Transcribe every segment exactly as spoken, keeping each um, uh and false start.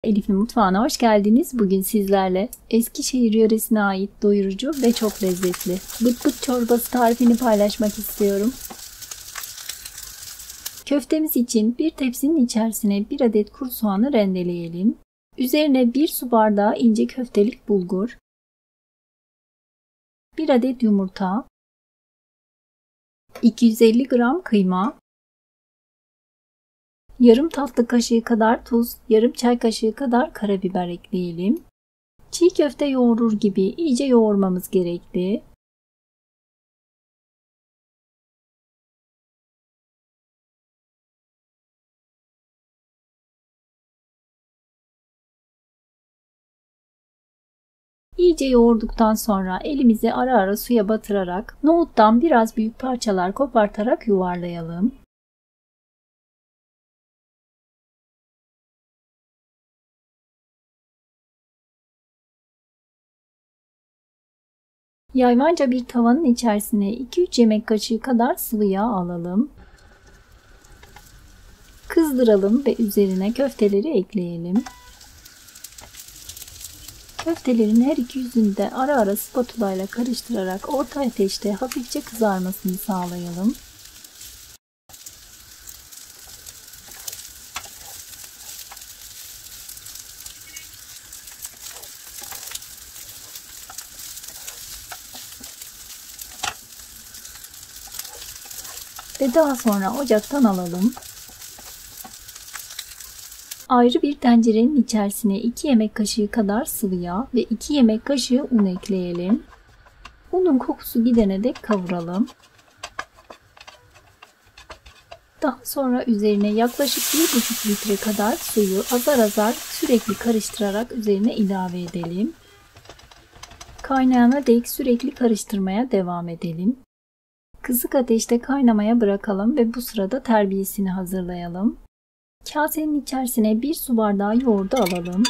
Elif'in mutfağına hoş geldiniz. Bugün sizlerle Eskişehir yöresine ait doyurucu ve çok lezzetli bıt bıt çorbası tarifini paylaşmak istiyorum. Köftemiz için bir tepsinin içerisine bir adet kuru soğanı rendeleyelim. Üzerine bir su bardağı ince köftelik bulgur, bir adet yumurta, iki yüz elli gram kıyma, yarım tatlı kaşığı kadar tuz, yarım çay kaşığı kadar karabiber ekleyelim. Çiğ köfte yoğurur gibi iyice yoğurmamız gerekli. İyice yoğurduktan sonra elimizi ara ara suya batırarak nohuttan biraz büyük parçalar kopartarak yuvarlayalım. Yayvanca bir tavanın içerisine iki üç yemek kaşığı kadar sıvı yağ alalım. Kızdıralım ve üzerine köfteleri ekleyelim. Köftelerin her iki yüzünü de ara ara spatula ile karıştırarak orta ateşte hafifçe kızarmasını sağlayalım. Ve daha sonra ocaktan alalım. Ayrı bir tencerenin içerisine iki yemek kaşığı kadar sıvı yağ ve iki yemek kaşığı un ekleyelim. Unun kokusu gidene dek kavuralım. Daha sonra üzerine yaklaşık bir buçuk litre kadar suyu azar azar sürekli karıştırarak üzerine ilave edelim. Kaynayana dek sürekli karıştırmaya devam edelim. Kısık ateşte kaynamaya bırakalım ve bu sırada terbiyesini hazırlayalım. Kasenin içerisine bir su bardağı yoğurdu alalım.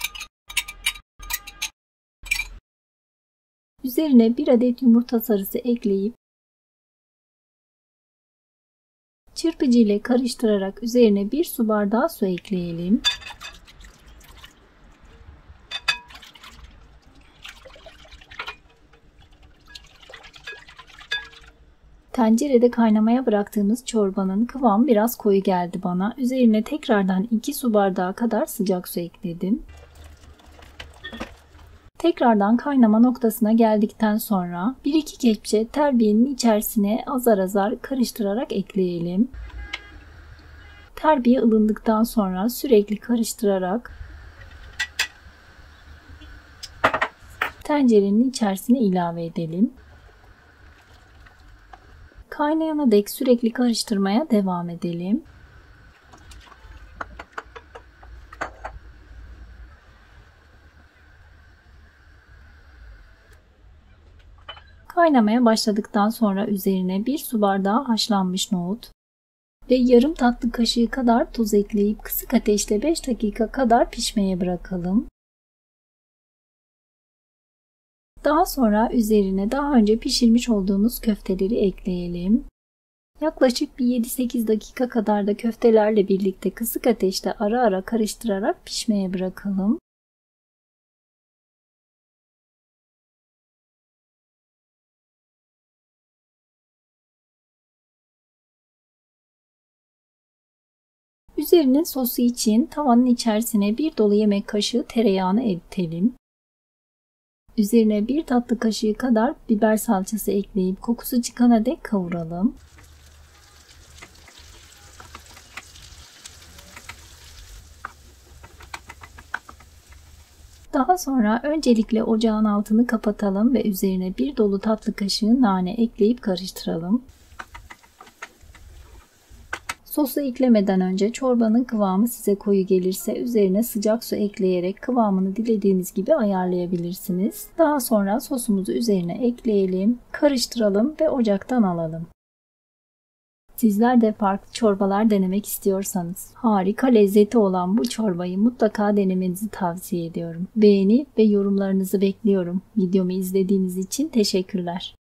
Üzerine bir adet yumurta sarısı ekleyip çırpıcı ile karıştırarak üzerine bir su bardağı su ekleyelim. Tencerede kaynamaya bıraktığımız çorbanın kıvamı biraz koyu geldi bana. Üzerine tekrardan iki su bardağı kadar sıcak su ekledim. Tekrardan kaynama noktasına geldikten sonra bir iki kepçe terbiyenin içerisine azar azar karıştırarak ekleyelim. Terbiye ılındıktan sonra sürekli karıştırarak tencerenin içerisine ilave edelim. Kaynayana dek sürekli karıştırmaya devam edelim. Kaynamaya başladıktan sonra üzerine bir su bardağı haşlanmış nohut ve yarım tatlı kaşığı kadar tuz ekleyip kısık ateşte beş dakika kadar pişmeye bırakalım. Daha sonra üzerine daha önce pişirmiş olduğumuz köfteleri ekleyelim. Yaklaşık bir yedi sekiz dakika kadar da köftelerle birlikte kısık ateşte ara ara karıştırarak pişmeye bırakalım. Üzerine sosu için tavanın içerisine bir dolu yemek kaşığı tereyağını eritelim. Üzerine bir tatlı kaşığı kadar biber salçası ekleyip kokusu çıkana dek kavuralım. Daha sonra öncelikle ocağın altını kapatalım ve üzerine bir dolu tatlı kaşığı nane ekleyip karıştıralım. Sosu eklemeden önce çorbanın kıvamı size koyu gelirse üzerine sıcak su ekleyerek kıvamını dilediğiniz gibi ayarlayabilirsiniz. Daha sonra sosumuzu üzerine ekleyelim, karıştıralım ve ocaktan alalım. Sizler de farklı çorbalar denemek istiyorsanız harika lezzeti olan bu çorbayı mutlaka denemenizi tavsiye ediyorum. Beğeni ve yorumlarınızı bekliyorum. Videomu izlediğiniz için teşekkürler.